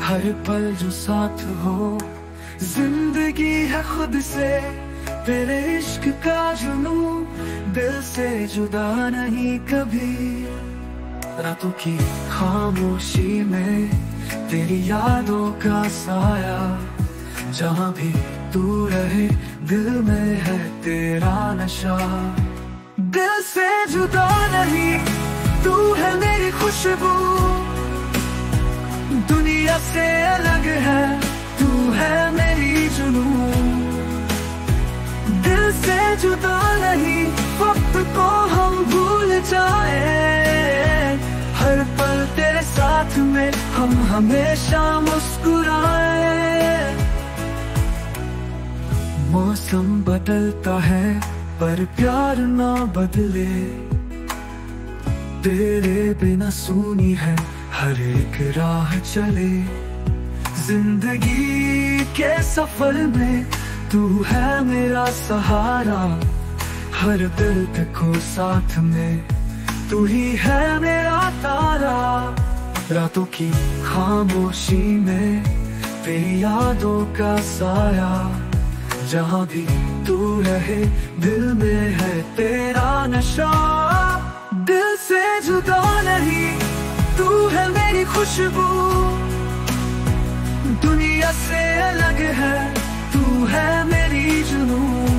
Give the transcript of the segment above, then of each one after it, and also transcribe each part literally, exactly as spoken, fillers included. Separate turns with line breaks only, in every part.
हर पल जो साथ हो, जिंदगी है खुद से तेरे इश्क का जुनून, दिल से जुदा नहीं कभी। रातों की खामोशी में तेरी यादों का साया, जहाँ भी तू रहे दिल में है तेरा नशा। दिल से जुदा नहीं, तू है मेरी खुशबू, दुनिया से अलग है तू है मेरी जुनून। दिल से जुदा नहीं, वक्त को हम भूल जाए, हर पल तेरे साथ में हम हमेशा मुस्कुराए। मौसम बदलता है पर प्यार ना बदले, तेरे बिना सूनी है हर एक राह चले। जिंदगी के सफर में तू है मेरा सहारा, हर दिल को साथ में तू ही है मेरा तारा। रातों की खामोशी में तेरी यादों का साया, जहाँ भी तू रहे दिल में है तेरा नशा। दिल से जुदा नहीं, तू है मेरी खुशबू, दुनिया से अलग है तू है मेरी जुनून।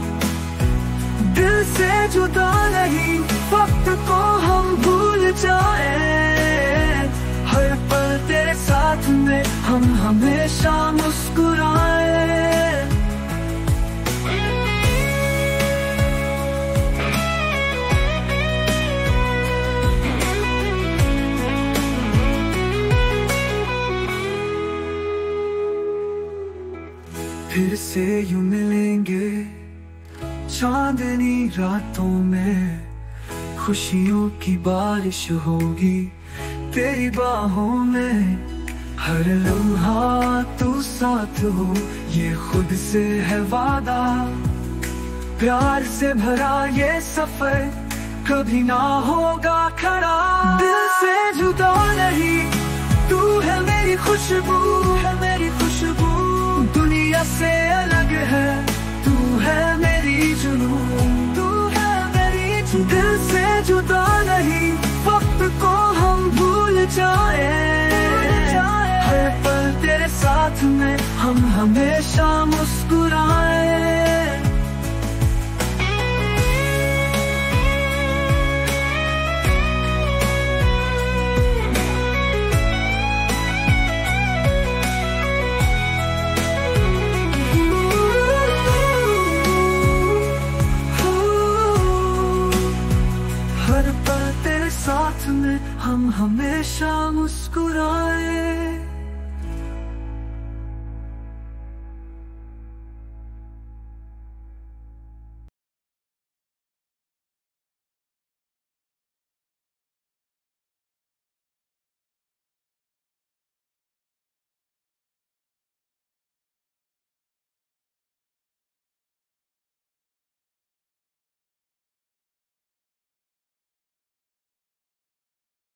दिल से जुदा नहीं, वक्त को हम भूल जाए, हर पल तेरे साथ में हम हमेशा मुस्कुराए। फिर से यूं मिलेंगे चांदनी रातों में, खुशियों की बारिश होगी तेरी बाहों में। हर लम्हा तू साथ हो, ये खुद से है वादा, प्यार से भरा ये सफर कभी ना होगा खड़ा। दिल से जुदा नहीं, तू है मेरी खुशबू, है मेरी खुशबू, दुनिया से अलग है तू है मेरी जुनून, तू है मेरी जुनून। दिल से जुदा नहीं, वक्त को हम भूल जाए, हर पल तेरे साथ में हम हमेशा मुस्कुराए। हर पल तेरे साथ में हम हमेशा मुस्कुराए।